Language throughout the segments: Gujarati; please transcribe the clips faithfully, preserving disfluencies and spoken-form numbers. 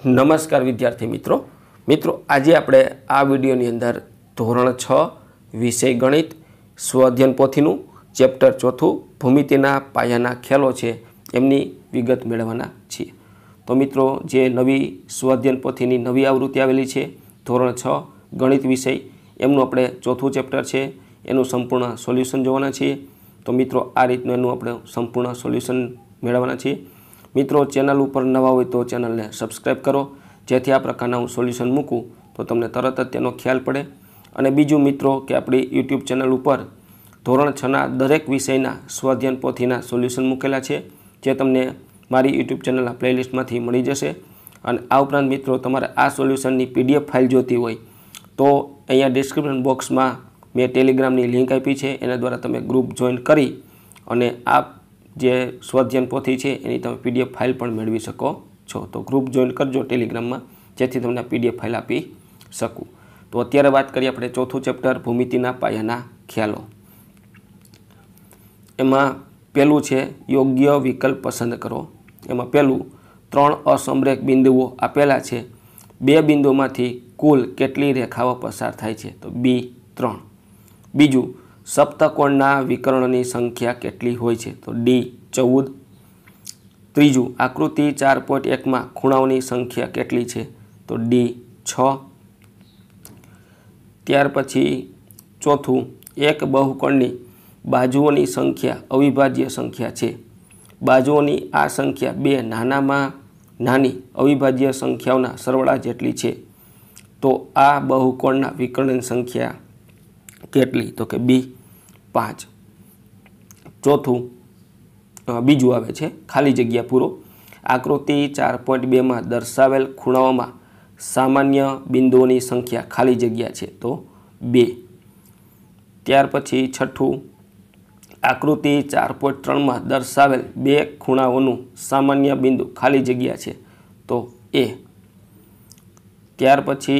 नमस्कार विद्यार्थी मित्रों मित्रों आज આપણે આ વિડિયોની અંદર ધોરણ છ વિષય ગણિત સ્વઅધ્યયન પોથીનું ચેપ્ટર ચોથું ભૂમિતિના પાયાના ખ્યાલો છે એમની વિગત મેળવવાના છીએ। તો મિત્રો જે નવી સ્વઅધ્યયન પોથીની નવી આવૃત્તિ આવેલી છે ધોરણ છ ગણિત વિષય એમનું આપણે ચોથું ચેપ્ટર છે એનું સંપૂર્ણ સોલ્યુશન જોવાના છીએ। તો મિત્રો આ રીતનું એનું આપણે સંપૂર્ણ સોલ્યુશન મેળવવાના છીએ। मित्रों चेनल पर नवा हो तो चेनल ने सब्सक्राइब करो जेथी आ प्रकारना हूँ सोल्यूशन मूकूँ तो तमने तरत ज तेनो ख्याल पड़े। अने बीजू मित्रों कि अपनी यूट्यूब चेनल पर धोरण छना दरेक विषयना स्वाध्ययन पोथीना सोल्यूशन मूकेला छे जे तमने मारी यूट्यूब चेनल प्लेलिस्ट में मळी जशे। अने आ उपरांत मित्रों तमारे आ सोल्यूशननी पीडीएफ फाइल जोती होय तो अहींया डिस्क्रिप्शन बॉक्स में मैं टेलिग्रामनी लिंक आपी छे एना द्वारा तमे ग्रुप जॉइन करी अने आ जे स्वाध्ययन पोथी है एनी तमे पीडीएफ फाइल पण मेळवी शको छो। तो ग्रुप जॉइन करजो टेलिग्राम में जेथी तमने पीडीएफ फाइल आपी शकूँ। तो अत्यारे बात करीए आपणे चौथुं चेप्टर भूमितिना पायाना ख्यालो। एमां पहेलुं छे योग्य विकल्प पसंद करो। एमां पहेलुं त्रण असमरेख बिंदुओ आपेला छे बे बिंदुमांथी कुल केटली रेखाओ पसार थाय छे तो बी त्रण। बीजू सप्तकोणना विकर्णनी संख्या केटली होय छे तो डी चौदह। त्रीजू आकृति चार पॉइंट एक में खूणाओनी संख्या केटली छे तो डी छ। त्यार पछी चौथुं एक बहुकोणनी बाजुओनी संख्या अविभाज्य संख्या छे। बाजुओनी आ संख्या बे नानामां नानी अविभाज्य संख्याओना सरवाळा जेटली छे तो आ बहुकोणना विकर्णनी संख्या केटली तो के बी पांच। चौथुं बीजू आवे छे खाली जग्या पूरो आकृति चार पॉइंट बे में दर्शावेल खूणाओमां सामान्य बिंदुओनी संख्या खाली जग्या छे तो बे। त्यार पछी छठुं आकृति चार पॉइंट त्रण में दर्शावेल बे खूणाओनुं सामान्य बिंदु खाली जग्या छे तो ए। त्यार पछी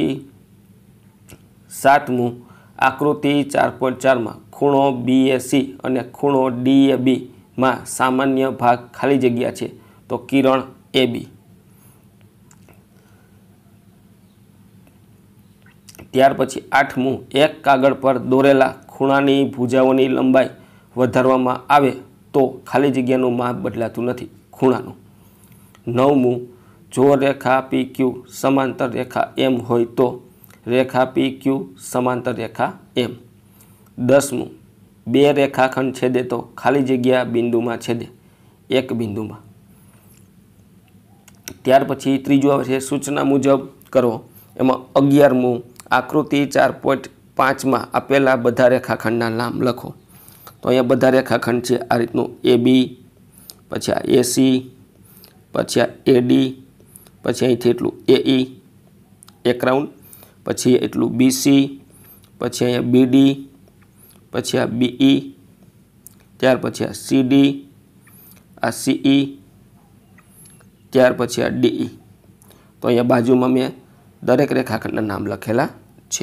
सातमुं आकृति चार पॉइंट चार में खूणो बी ए सी और खूणो डी ए बी में सामान्य भाग खाली जग्या है तो किरण ए बी। त्यार पछी आठमू एक कागळ पर दोरेला खूणानी भुजाओनी लंबाई वधारवामां आवे तो खाली जग्यानुं माप बदलातुं नथी खूणानुं। नवमू जो रेखा पी क्यू समांतर रेखा एम होय तो रेखा पी क्यू समांतर रेखा एम। दसमू बे रेखाखंड छेदे तो खाली जग्या बिंदु में छेदे एक बिंदु में। त्यार पछी त्रीजू आवे छे सूचना मुजब करो। एमां अगियारमू आकृति चार पॉइंट पांच में आपेला बधा रेखाखंडना नाम लखो। तो अहींया बधा रेखाखंड छे आ रीतनुं ए बी पछी आ ए सी पछी आ ए डी पछी अहींथी एटલું ए ई एक राउंड पछी एटલું बी सी पछी अहींया बी डी पछी आ बी ई त्यार पछी आ सी डी आ सी ई त्यार पछी आ डी ई। तो अहींया बाजुमां मैं दरेक रेखाखंडना नाम लखेला छे।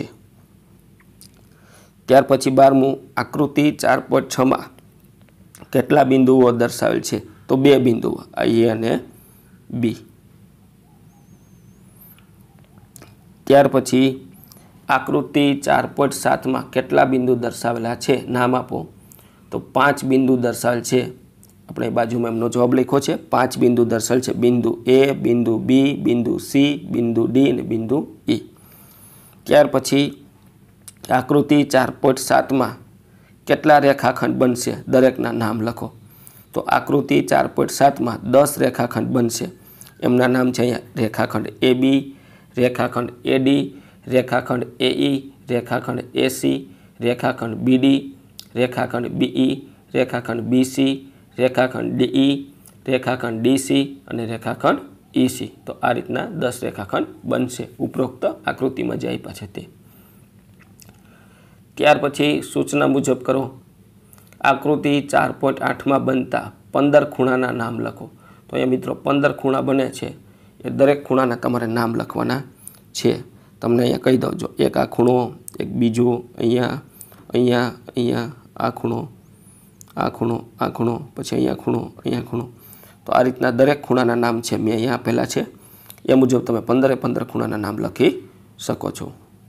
त्यार पछी बारमू आकृति चार पॉइंट छ में केटला बिंदुओ दर्शावेल छे तो बे बिंदुओ आ ए अने बी। त्यार पछी आकृति चार पॉइंट सात में केटला बिंदु दर्शावेला छे नाम आपो तो पांच बिंदु दर्शावेल छे। अपने बाजू में एमनो जवाब लिखो छे पांच बिंदु दर्शावेल छे बिंदु ए बिंदु बी बिंदु सी बिंदु डी ने बिंदु ई। त्यार पछी आकृति चार पॉइंट सात में केटला रेखाखंड बनशे दरेकना नाम लखो। तो आकृति चार पॉइंट सात में दस रेखाखंड बनशे एमना नाम छे अहींया रेखाखंड ए बी रेखाखंड ए डी रेखाखंड ए ई रेखाखंड ए सी रेखाखंड बी डी रेखाखंड बी ई रेखाखंड बी सी रेखाखंड डी ई रेखाखंड डी सी और रेखाखंड ई सी। तो आ रीतना दस रेखाखंड बनशे उपरोक्त आकृति में जे आप्या छे ते। त्यार पछी सूचना मुजब करो आकृति चार पॉइंट आठ में बनता पंदर खूणाना नाम लखो। तो अहींया मित्रों पंदर खूणा बने छे ए दरेक खूणाना तमारे नाम लखवाना छे। तमने अहींया कही दઉં जो एक आ खूणो एक बीजो अहींया अहींया अहींया आ खूणो आ खूणो आ खूणो पछी अहींया खूणो अहींया खूणो। तो आ रीतना दरेक खूणाना नाम छे मैं अहींया आपेला छे। એ મુજબ તમે પંદરે પંદર ખૂણાના નામ લખી શકો છો।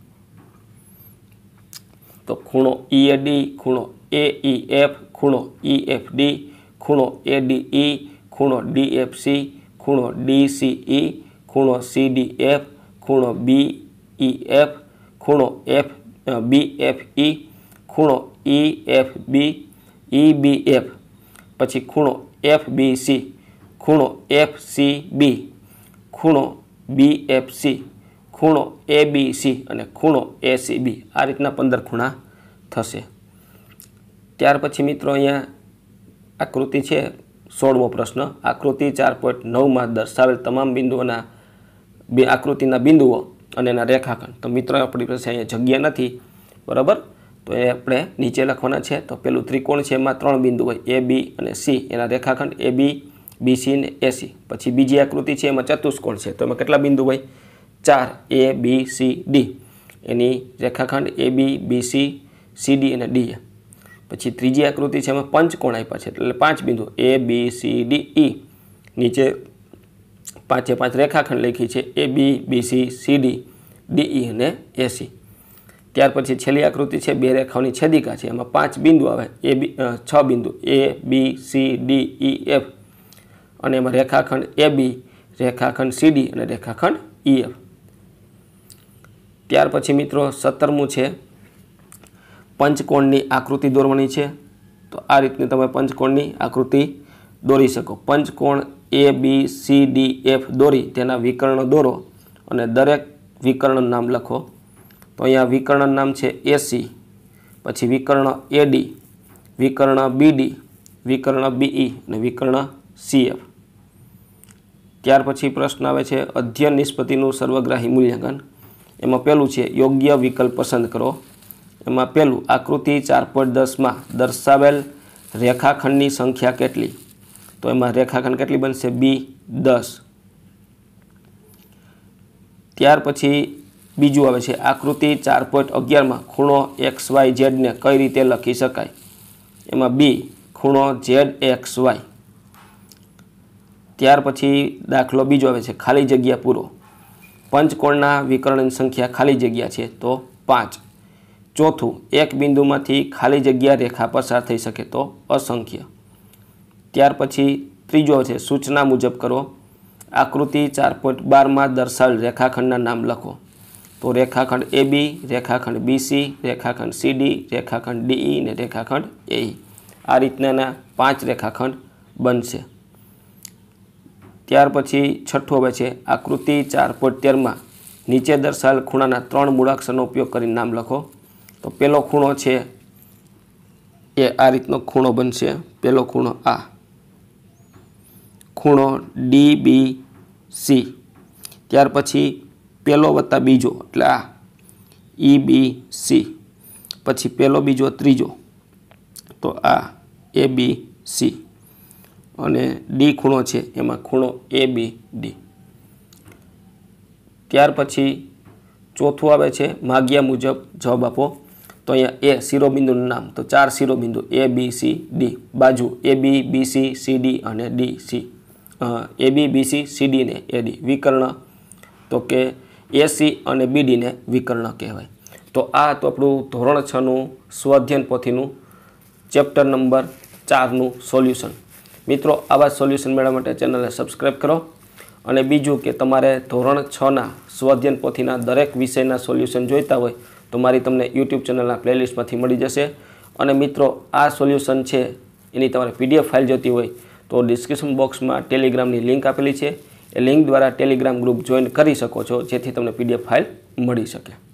તો ખૂણો ઈ એ ડી, ખૂણો એ ઈ એફ, ખૂણો ઈ એફ ડી, ખૂણો એ ડી ઈ, ખૂણો ડી એફ સી, ખૂણો ડી સી ઈ, ખૂણો સી ડી એફ, ખૂણો બી ઈ એફ, ખૂણો એફ બી એફ ઈ, ખૂણો E F B, E B F, પછી ખૂણો એફ બી સી, ખૂણો એફ સી બી, ખૂણો બી એફ સી, ખૂણો એ બી સી અને ખૂણો એ સી બી। આ રીતના પંદર ખૂણા થશે। ત્યાર પછી મિત્રો અહીંયા આકૃતિ છે સોળમો પ્રશ્ન। આકૃતિ ચાર પોઈન્ટ નવમાં દર્શાવેલ તમામ બિંદુઓના આકૃતિના બિંદુઓ અને એના રેખાખંડ। તો મિત્રો આપણી પાસે અહીંયા જગ્યા નથી, બરાબર, તો એ આપણે નીચે લખવાના છે। તો પેલું ત્રિકોણ છે, એમાં ત્રણ બિંદુ હોય, એ બી અને સી, એના રેખાખંડ એ બી, બી સી અને એ સી। પછી બીજી આકૃતિ છે, એમાં ચતુષ્કોણ છે, તો એમાં કેટલા બિંદુ હોય? ચાર, એ બી સી ડી, એની રેખાખંડ A B, B C, C D અને ડી। પછી ત્રીજી આકૃતિ છે, એમાં પંચકોણ આપ્યા છે, એટલે પાંચ બિંદુ એ બી સી ડી ઈ, નીચે પાંચે પાંચ રેખાખંડ લખી છે, A B, B C, C D, D E અને એ સી। ત્યાર પછી છેલ્લી આકૃતિ છે, બે રેખાઓની છેદિકા છે, એમાં પાંચ બિંદુ આવે, એ બી છ બિંદુ A B C D E F, અને એમાં રેખાખંડ એ બી, રેખાખંડ સી ડી અને રેખાખંડ ઈ એફ। ત્યાર પછી મિત્રો સત્તરમું છે, પંચકોણની આકૃતિ દોરવાની છે। તો આ રીતની તમે પંચકોણની આકૃતિ દોરી શકો। પંચકોણ A B C D F દોરી તેના વિકર્ણ દોરો અને દરેક વિકર્ણનું નામ લખો। તો અહીંયા વિકર્ણ નામ છે એસી, પછી વિકર્ણ એડી, વિકર્ણ બીડી, વિકર્ણ બીઈ અને વિકર્ણ સીએફ। ત્યાર પછી પ્રશ્ન આવે છે અધ્યયન નિષ્પત્તિનું સર્વગ્રાહી મૂલ્યાંકન। એમાં પહેલું છે યોગ્ય વિકલ્પ પસંદ કરો। એમાં પહેલું આકૃતિ ચાર પોઈન્ટ દસમાં દર્શાવેલ રેખાખંડની સંખ્યા કેટલી? તો એમાં રેખાખંડ કેટલી બનશે? બી દસ। ત્યાર પછી બીજું આવે છે આકૃતિ ચાર પોઈન્ટ અગિયારમાં ખૂણો એક્સ વાય ઝેડને કઈ રીતે લખી શકાય? એમાં બી ખૂણો ઝેડ એક્સ વાય। ત્યાર પછી દાખલો બીજો આવે છે ખાલી જગ્યા પૂરો। પંચકોણના વિકર્ણની સંખ્યા ખાલી જગ્યા છે તો પાંચ। ચોથું એક બિંદુમાંથી ખાલી જગ્યા રેખા પસાર થઈ શકે તો અસંખ્ય। ત્યાર પછી ત્રીજો આવે છે સૂચના મુજબ કરો। આકૃતિ ચાર પોઈન્ટ બારમાં દર્શાવેલ રેખાખંડના નામ લખો। તો રેખાખંડ એ બી, રેખાખંડ બી સી, રેખાખંડ સી ડી, રેખાખંડ ડી ઈ અને રેખાખંડ એ ઈ। આ રીતના પાંચ રેખાખંડ બનશે। ત્યાર પછી છઠ્ઠું આવે છે આકૃતિ ચાર પોઈન્ટ તેરમાં નીચે દર્શાવેલ ખૂણાના ત્રણ મૂળાક્ષરનો ઉપયોગ કરીને નામ લખો। તો પહેલો ખૂણો છે એ આ રીતનો ખૂણો બનશે। પહેલો ખૂણો આ ખૂણો ડી બી સી। ત્યાર પછી પહેલો વત્તા બીજો એટલે આ ઈ બી સી। પછી પહેલો બીજો ત્રીજો તો આ એ બી સી અને ડી ખૂણો છે એમાં ખૂણો એ બી ડી। ત્યાર પછી ચોથું આવે છે માગ્યા મુજબ જવાબ આપો। તો અહીંયા એ શિરોબિંદુનું નામ, તો ચાર શિરોબિંદુ એ બી સી ડી। બાજુ A B, B C, C D અને D C, A B, B C, C D ને એ ડી। વિકર્ણ તો કે એ સી અને બી ડીને વિકર્ણ કહેવાય। તો આ તો આપણું ધોરણ છનું સ્વઅધ્યયન પોથીનું ચેપ્ટર નંબર ચારનું સોલ્યુશન। મિત્રો આવા સોલ્યુશન મેળવવા માટે ચેનલને સબસ્ક્રાઈબ કરો। અને બીજું કે તમારે ધોરણ છના સ્વઅધ્યયન પોથીના દરેક વિષયના સોલ્યુશન જોઈતા હોય તો મારી તમને યુટ્યુબ ચેનલના પ્લેલિસ્ટમાંથી મળી જશે। અને મિત્રો આ સોલ્યુશન છે એની તમારે પીડીએફ ફાઇલ જોઈતી હોય તો ડિસ્ક્રિપ્શન બોક્સમાં ટેલિગ્રામની લિંક આપેલી છે, એ લિંક દ્વારા ટેલિગ્રામ ગ્રુપ જોઈન કરી શકો છો, જેથી તમને પીડીએફ ફાઇલ મળી શકે।